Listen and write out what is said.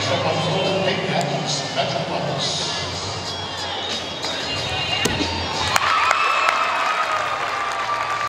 Next up on the floor, Nate Matthews, Metroplex.